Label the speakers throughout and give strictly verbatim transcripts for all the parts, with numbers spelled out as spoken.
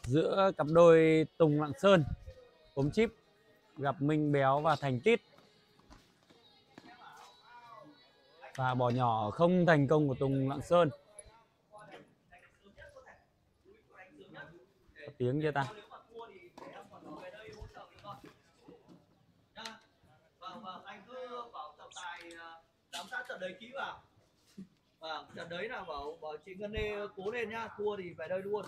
Speaker 1: giữa cặp đôi Tùng Lạng Sơn ốm chip gặp Minh Béo và Thành Tít. Và bỏ nhỏ không thành công của Tùng Lạng Sơn. Có tiếng chưa ta?
Speaker 2: Vâng, vâng, anh cứ bảo trọng tài giám sát trận đấy kỹ vào. Vâng, trận đấy là bảo bảo chị Ngân Lê cố lên nhá, thua thì về đây luôn.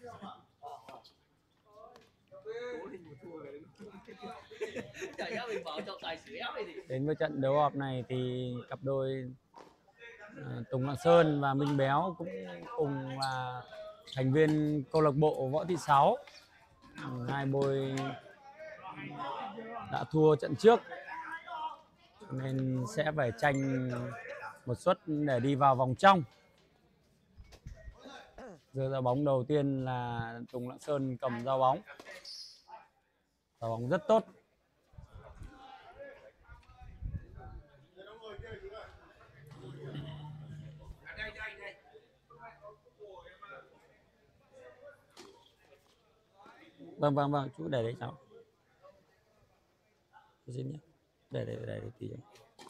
Speaker 1: Đến với trận đấu họp này thì cặp đôi uh, Tùng Lạng Sơn và Minh Béo cũng cùng là thành viên câu lạc bộ Võ Thị Sáu. Hai đôi đã thua trận trước nên sẽ phải tranh một suất để đi vào vòng trong. Giờ ra bóng đầu tiên là Tùng Lạng Sơn cầm giao bóng. Giao bóng rất tốt. Vâng vâng vâng, chú để đấy cháu. Xin nhé. Để để để để tí.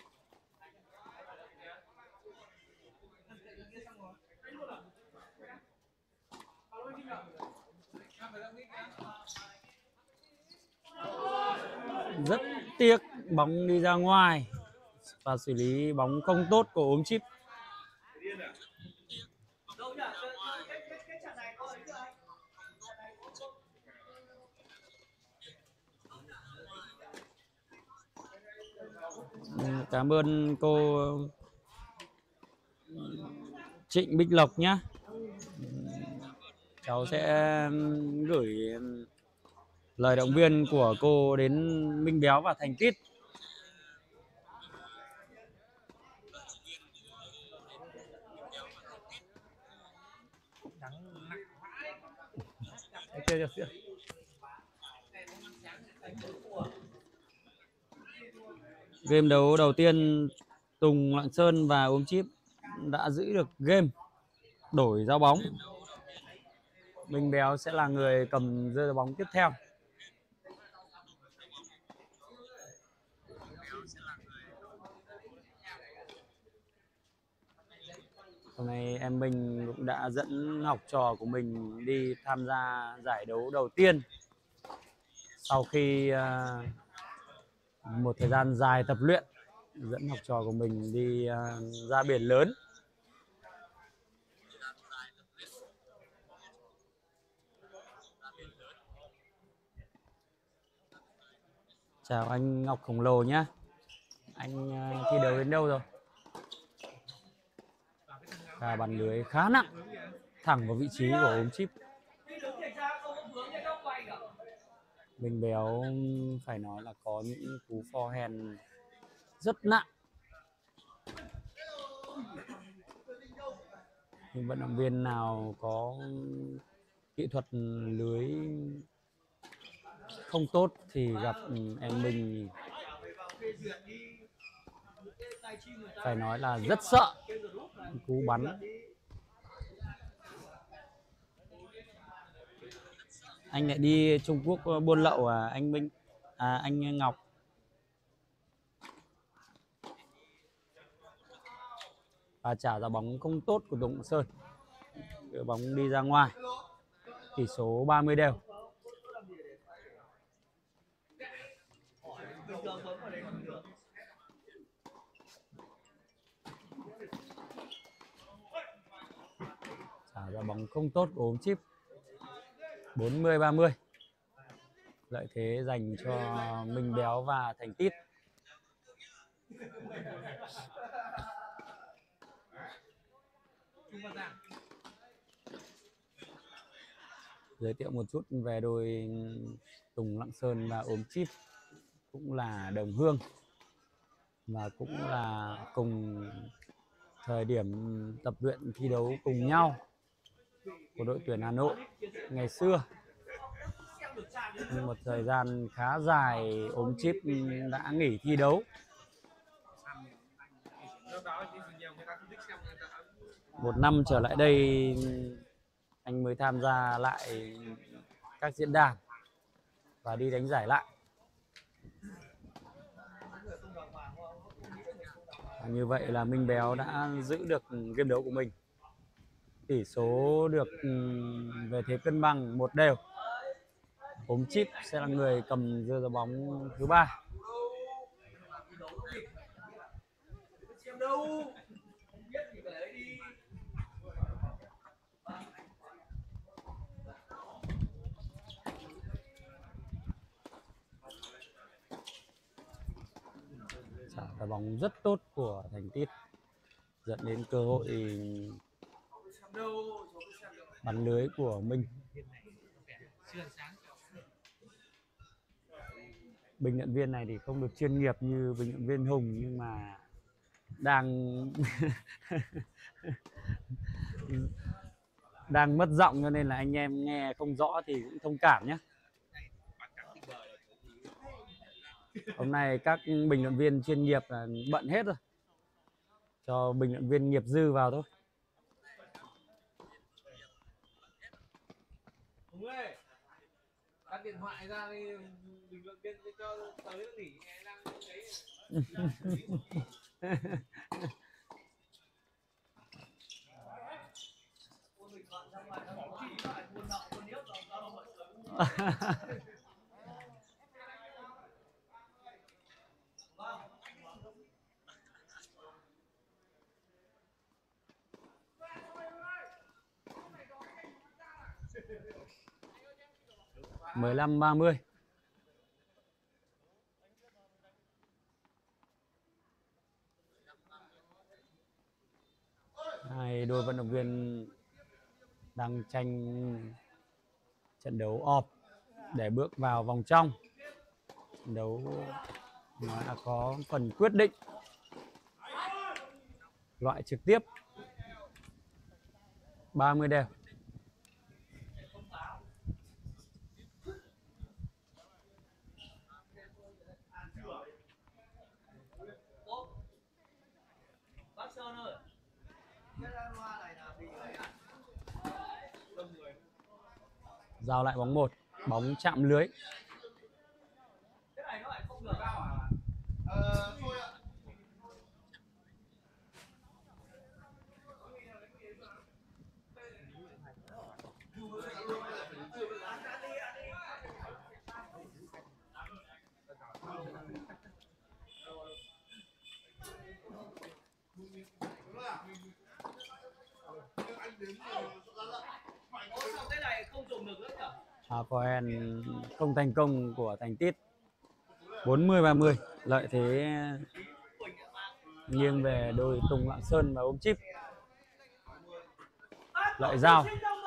Speaker 1: Rất tiếc bóng đi ra ngoài và xử lý bóng không tốt của ốm chip. Cảm ơn cô Trịnh Bích Lộc nhé. Cháu sẽ gửi lời động viên của cô đến Minh Béo và Thành Tít. Game đấu đầu tiên Tùng Lạng Sơn và ốm chip đã giữ được game, đổi giao bóng. Minh Béo sẽ là người cầm rơi bóng tiếp theo. Hôm nay em Minh cũng đã dẫn học trò của mình đi tham gia giải đấu đầu tiên sau khi uh, một thời gian dài tập luyện, dẫn học trò của mình đi uh, ra biển lớn. Chào anh Ngọc Khổng Lồ nhé. Anh uh, thi đấu đến đâu rồi? Và bàn lưới khá nặng, thẳng vào vị trí của ốm chip. Minh Béo phải nói là có những cú forehand rất nặng. Nhưng vận động viên nào có kỹ thuật lưới không tốt thì gặp em Minh phải nói là rất sợ cú bắn. Anh lại đi Trung Quốc buôn lậu à anh Minh? À anh Ngọc. Và trả ra bóng không tốt của Tùng Lạng Sơn. Đưa bóng đi ra ngoài. Tỷ số ba mươi đều. Trả ra bóng không tốt của ốm chip. bốn mươi ba mươi. Lợi thế dành cho Minh Béo và Thành Tít. Giới thiệu một chút về đôi Tùng Lạng Sơn và ốm chip, cũng là đồng hương và cũng là cùng thời điểm tập luyện thi đấu cùng nhau của đội tuyển Hà Nội ngày xưa. Một thời gian khá dài ốm chip đã nghỉ thi đấu. Một năm trở lại đây anh mới tham gia lại các diễn đàn và đi đánh giải lại. Và như vậy là Minh Béo đã giữ được game đấu của mình. Tỷ số được về thế cân bằng một đều. Ốm Chip sẽ là người cầm dưa dấu bóng thứ ba. Trả cái bóng rất tốt của Thành Tít dẫn đến cơ hội bắn lưới của Minh. Bình luận viên này thì không được chuyên nghiệp như bình luận viên Hùng, nhưng mà đang đang mất giọng cho nên là anh em nghe không rõ thì cũng thông cảm nhé. Hôm nay các bình luận viên chuyên nghiệp là bận hết rồi, cho bình luận viên nghiệp dư vào thôi.
Speaker 3: Hùng ơi, tắt điện thoại ra đi, bình luận viên cho tới nghỉ nghe đang đấy.
Speaker 1: mười lăm ba mươi. Hai đôi vận động viên đang tranh trận đấu off để bước vào vòng trong. Trận đấu nó đã có phần quyết định loại trực tiếp. ba mươi đều. Giao lại bóng một, bóng chạm lưới. Hapoel không thành công của Thành Tít. bốn mươi ba mươi, lợi thế nghiêng về đôi Tùng Lạng Sơn và Ốm Chip. Lợi giao.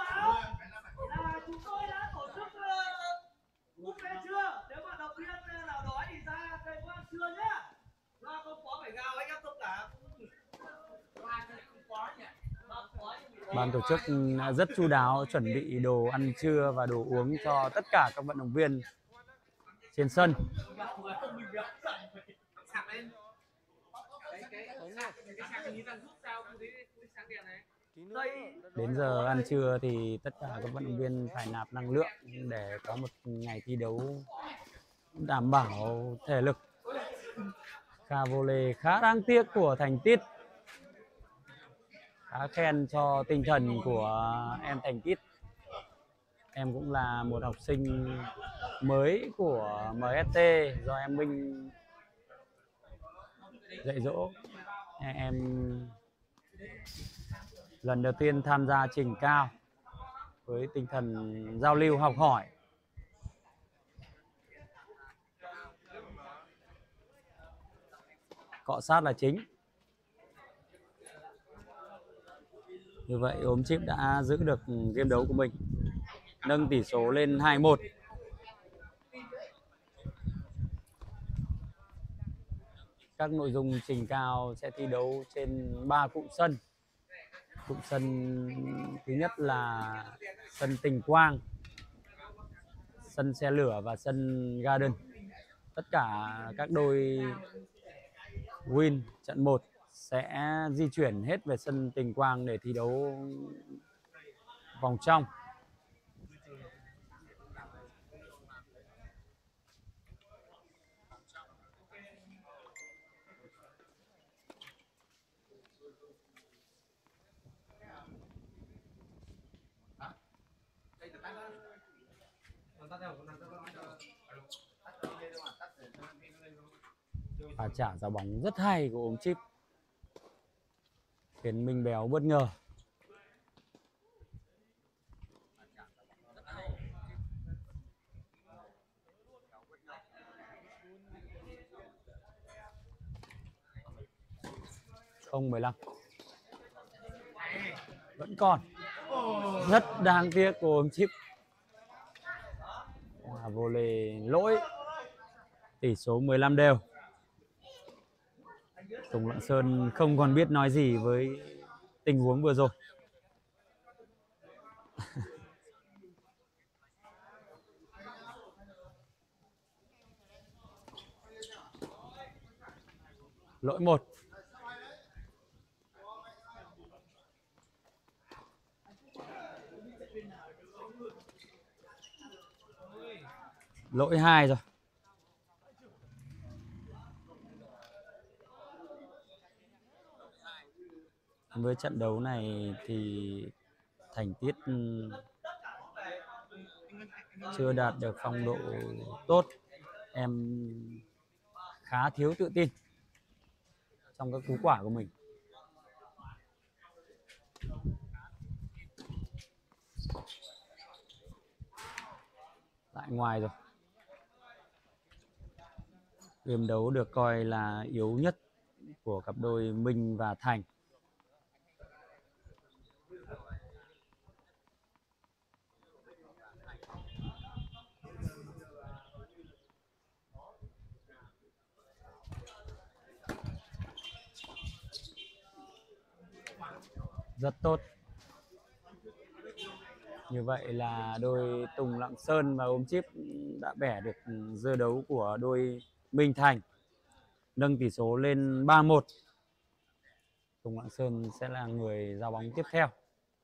Speaker 1: Ban tổ chức rất chu đáo chuẩn bị đồ ăn trưa và đồ uống cho tất cả các vận động viên trên sân. Đến giờ ăn trưa thì tất cả các vận động viên phải nạp năng lượng để có một ngày thi đấu đảm bảo thể lực. Pha volley khá đáng tiếc của Thành Tít. Khá khen cho tinh thần của em Thành Tít. Em cũng là một học sinh mới của em ét tê do em Minh dạy dỗ. Em lần đầu tiên tham gia trình cao với tinh thần giao lưu học hỏi. Cọ sát là chính. Như vậy Ốm Chip đã giữ được game đấu của mình, nâng tỷ số lên hai một. Các nội dung trình cao sẽ thi đấu trên ba cụm sân. Cụm sân thứ nhất là sân Tình Quang, sân Xe Lửa và sân Garden. Tất cả các đôi win trận một sẽ di chuyển hết về sân Tình Quang để thi đấu vòng trong. Pha trả ra bóng rất hay của ốm chip, khiến Minh Béo bất ngờ. Không mười lăm. Vẫn còn. Rất đáng tiếc của ốm chip. À, volley lỗi. Tỷ số mười lăm đều. Tùng Lạng Sơn không còn biết nói gì với tình huống vừa rồi. Lỗi một. Lỗi hai rồi. Với trận đấu này thì thành tích chưa đạt được phong độ tốt. Em khá thiếu tự tin trong các cú quả của mình. Lại ngoài rồi. Game đấu được coi là yếu nhất của cặp đôi Minh và Thành. Rất tốt. Như vậy là đôi Tùng Lạng Sơn và ốm chip đã bẻ được dơ đấu của đôi Minh Thành, nâng tỷ số lên ba một. Tùng Lạng Sơn sẽ là người giao bóng tiếp theo.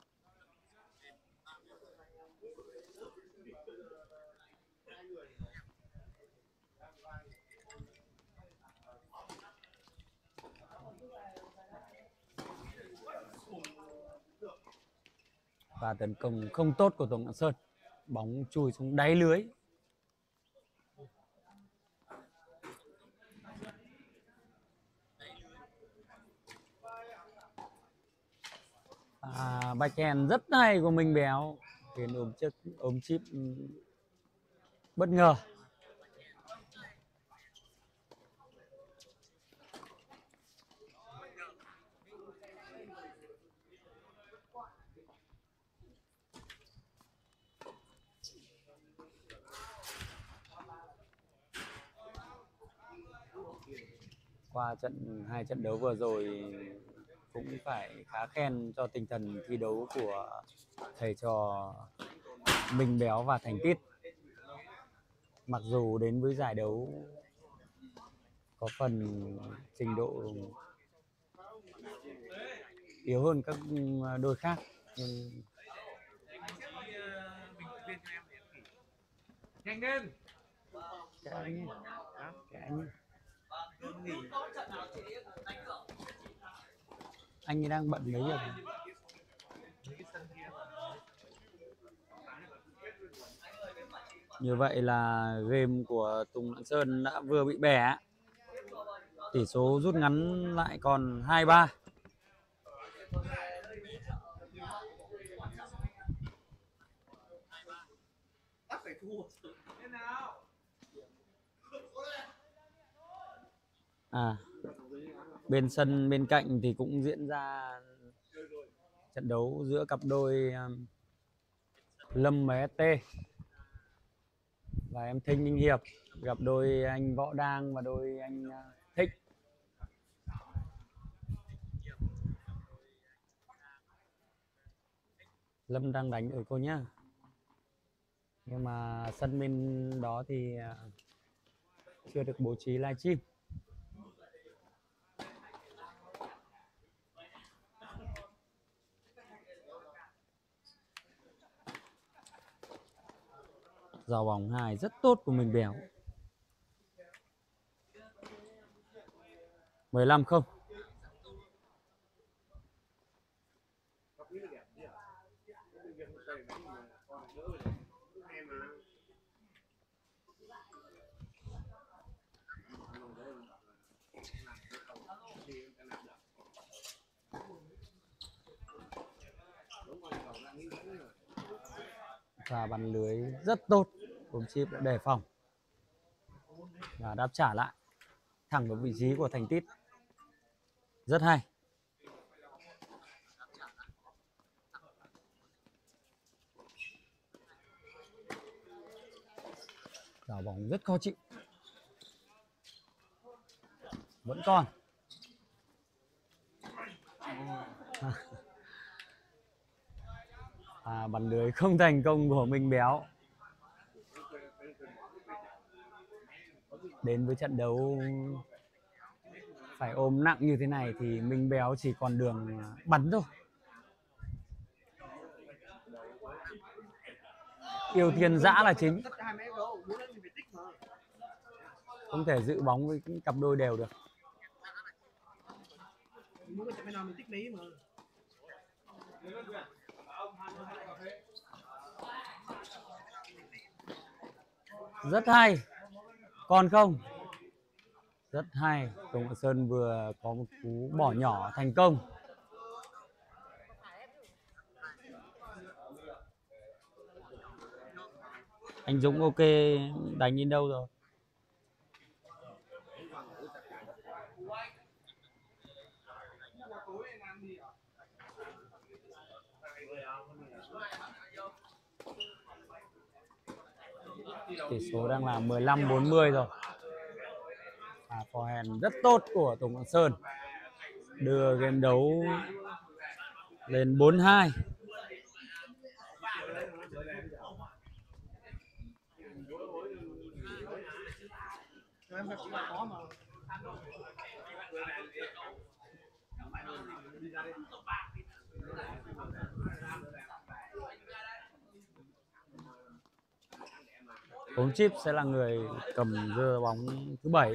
Speaker 1: Và tấn công không tốt của Tùng Lạng Sơn. Bóng chui xuống đáy lưới. À, backhand rất hay của Minh Béo, khiến ốm chip, ốm chip bất ngờ. Qua trận hai trận đấu vừa rồi cũng phải khá khen cho tinh thần thi đấu của thầy trò Minh Béo và Thành Tít. Mặc dù đến với giải đấu có phần trình độ yếu hơn các đôi khác, nhưng
Speaker 3: nhanh lên
Speaker 1: cái anh ấy, cái anh ấy. Anh ấy đang bận mấy giờ? Như vậy là game của Tùng Lạng Sơn đã vừa bị bẻ. Tỷ số rút ngắn lại còn hai ba. À, bên sân bên cạnh thì cũng diễn ra trận đấu giữa cặp đôi um, Lâm em ét tê và em Thinh Ninh Hiệp gặp đôi anh Võ Đang và đôi anh uh, Thích. Lâm đang đánh ở cô nhá. Nhưng mà sân bên đó thì uh, chưa được bố trí livestream. Giao bóng hai rất tốt của Minh Béo. mười lăm không. Và bắn lưới rất tốt, ốm chip đã đề phòng và đáp trả lại thẳng vào vị trí của Thành Tít, rất hay. Đảo bóng rất khó chịu, vẫn còn. À, bắn lưới không thành công của Minh Béo. Đến với trận đấu phải ôm nặng như thế này thì Minh Béo chỉ còn đường bắn thôi. Ưu tiên dã là chính. Không thể giữ bóng với những cặp đôi đều được. Rất hay. Còn không? Rất hay. Tùng Lạng Sơn vừa có một cú bỏ nhỏ thành công. Anh Dũng ok đánh đến đâu rồi? Tỷ số đang là mười lăm bốn mươi rồi. Và forehand rất tốt của Tùng Lạng Sơn, đưa game đấu lên bốn hai. Ốm chip sẽ là người cầm dưa bóng thứ bảy.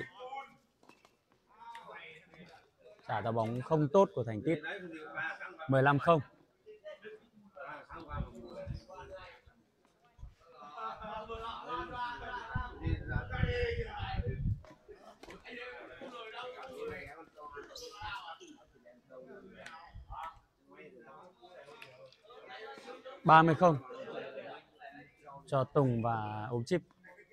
Speaker 1: Trả ra bóng không tốt của Thành Tít. mười lăm không. ba mươi không cho Tùng và Ốm chip.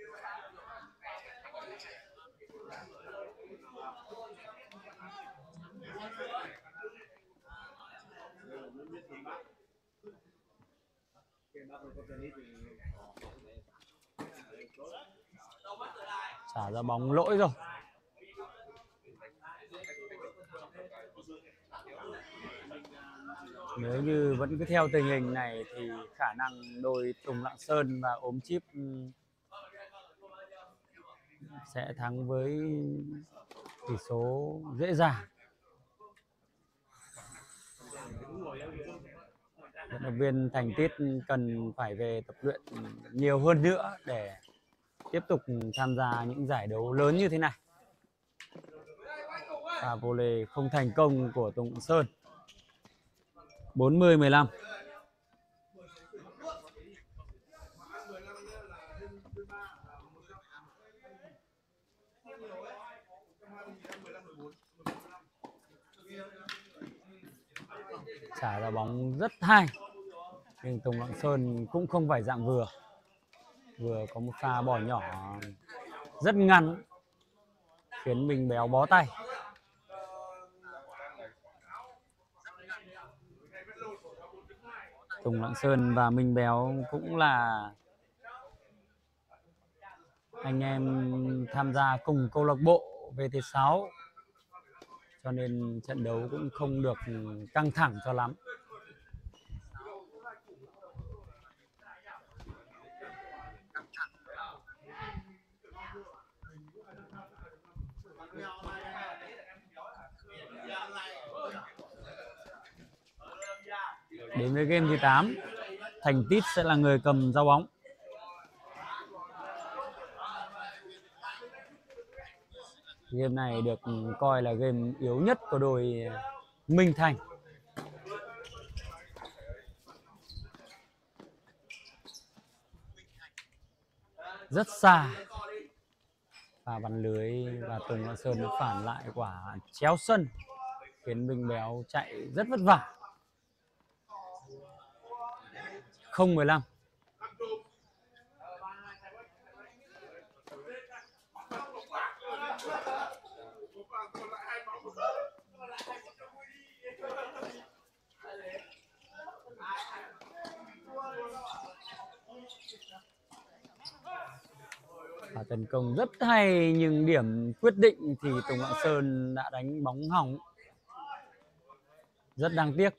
Speaker 1: Trả ra bóng lỗi rồi. Nếu như vẫn cứ theo tình hình này thì khả năng đôi Tùng Lạng Sơn và Ốm chip sẽ thắng với tỷ số dễ dàng. Vận động viên Thành Tít cần phải về tập luyện nhiều hơn nữa để tiếp tục tham gia những giải đấu lớn như thế này. Và volley không thành công của Tùng Lạng Sơn. bốn mươi mười lăm. Trả ra bóng rất hay. Nhưng Tùng Lạng Sơn cũng không phải dạng vừa. Vừa có một pha bỏ nhỏ rất ngắn, khiến Minh Béo bó tay. Tùng Lạng Sơn và Minh Béo cũng là anh em tham gia cùng câu lạc bộ vê tê sáu, cho nên trận đấu cũng không được căng thẳng cho lắm. Đến với game thứ tám, Thành Tít sẽ là người cầm giao bóng. Game này được coi là game yếu nhất của đội Minh Thành. rất xa. Và bắn lưới và Tùng Lạng Sơn phản lại quả chéo sân khiến Minh Béo chạy rất vất vả. Không mười lăm. Và tấn công rất hay nhưng điểm quyết định thì Tùng Lạng Sơn đã đánh bóng hỏng. Rất đáng tiếc.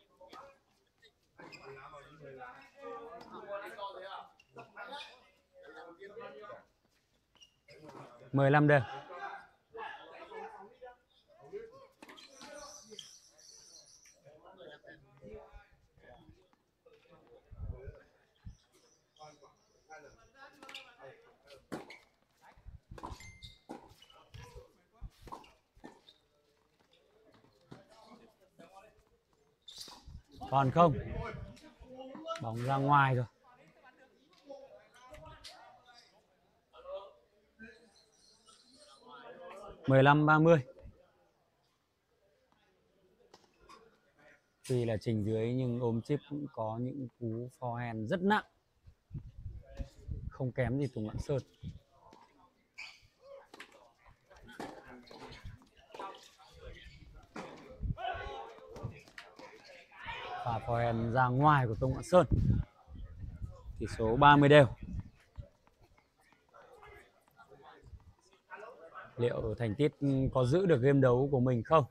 Speaker 1: mười lăm đều. Còn không. Bóng ra ngoài rồi. mười lăm ba mươi. Tuy là trình dưới nhưng ôm chip cũng có những cú forehand rất nặng. Không kém gì Tùng Lạng Sơn. Và forehand ra ngoài của Tùng Lạng Sơn. Tỷ số ba mươi đều. Liệu Thành Tít có giữ được game đấu của mình không?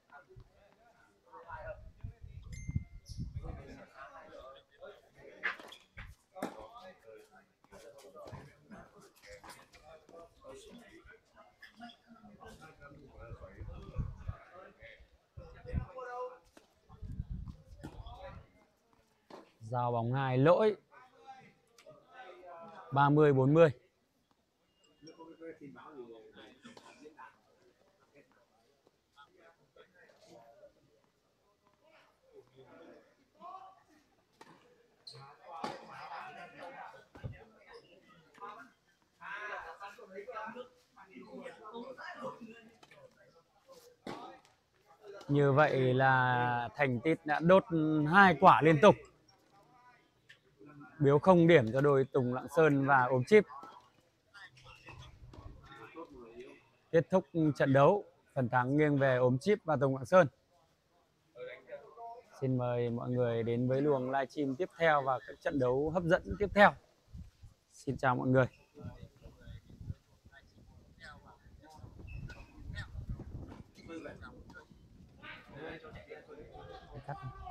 Speaker 1: Giao bóng hai lỗi. ba mươi bốn mươi. Như vậy là Thành Tít đã đốt hai quả liên tục. Biếu không điểm cho đôi Tùng Lạng Sơn và ôm chip. Kết thúc trận đấu, phần thắng nghiêng về ôm chip và Tùng Lạng Sơn. Xin mời mọi người đến với luồng livestream tiếp theo và các trận đấu hấp dẫn tiếp theo. Xin chào mọi người. Cắt.